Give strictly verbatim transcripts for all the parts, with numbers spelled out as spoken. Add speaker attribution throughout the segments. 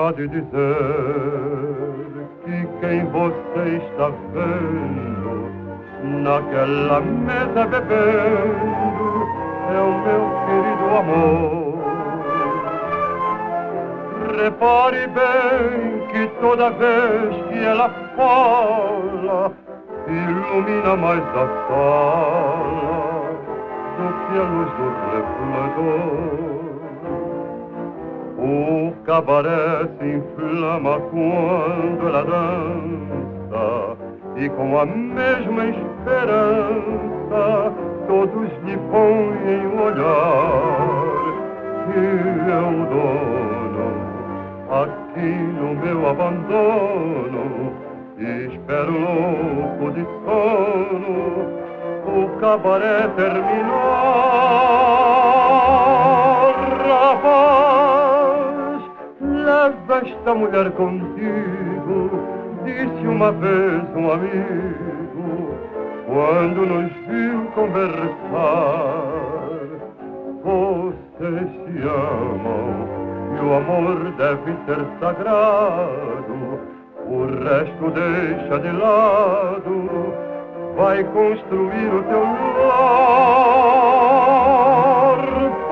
Speaker 1: de dizer que quem você está vendo naquela mesa bebendo é o meu querido amor. Repare bem que toda vez que ela fala ilumina mais a sala do que a luz do refletor. O cabaré se inflama quando ela dança e com a mesma esperança todos lhe põem um olhar. E eu dono, aqui no meu abandono, espero louco de sono o cabaré terminar. Rapaz, leva esta mulher contigo, disse uma vez um amigo, quando nos viu conversar. Vocês se amam e o amor deve ser sagrado, o resto deixa de lado, vai construir o teu lar.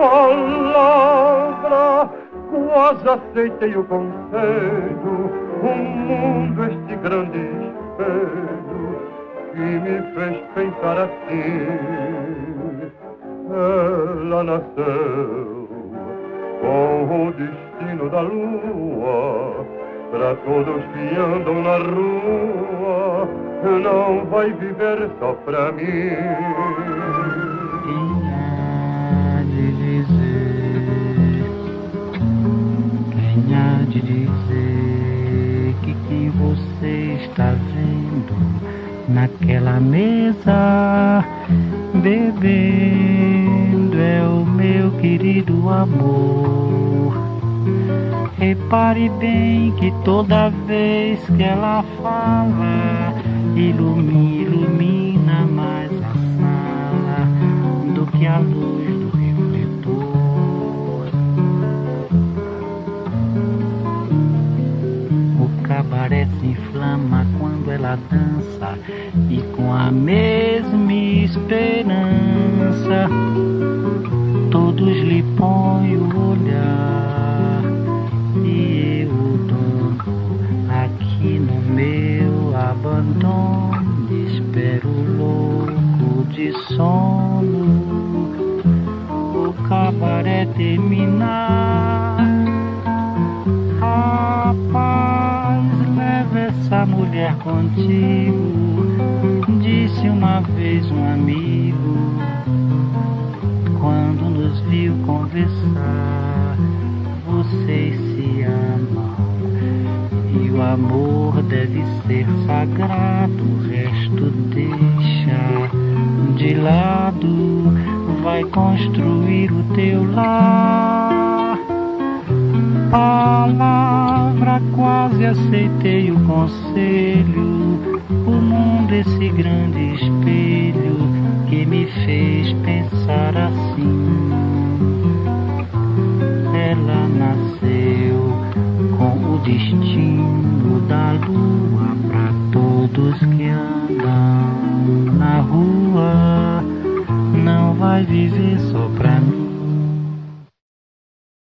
Speaker 1: Palavra, quase aceitei o conselho, o mundo este grande espelho que me fez pensar assim. Ela nasceu com o destino da lua, pra todos que andam na rua, não vai viver só pra mim.
Speaker 2: Quem há de dizer, quem há de dizer que quem você está vendo naquela mesa bebendo é o meu querido amor. Repare bem que toda vez que ela fala ilumina, ilumina mais a sala do que a luz do refletor. O cabaré se inflama quando ela dança e com a mesma esperança todos lhe põem o olhar. E eu, dono, aqui no meu abandono, espero louco de sono o cabaré terminar. Rapaz, leva essa mulher contigo, disse uma vez um amigo, quando nos viu conversar. Vocês se amam e o amor deve ser sagrado, o resto deixa de lado, vai construir o teu lar. Palavra, quase aceitei o conselho, o mundo esse grande espelho que me fez pensar assim. Ela nasceu com o destino da lua, pra todos que andam na rua, não vai viver só pra mim.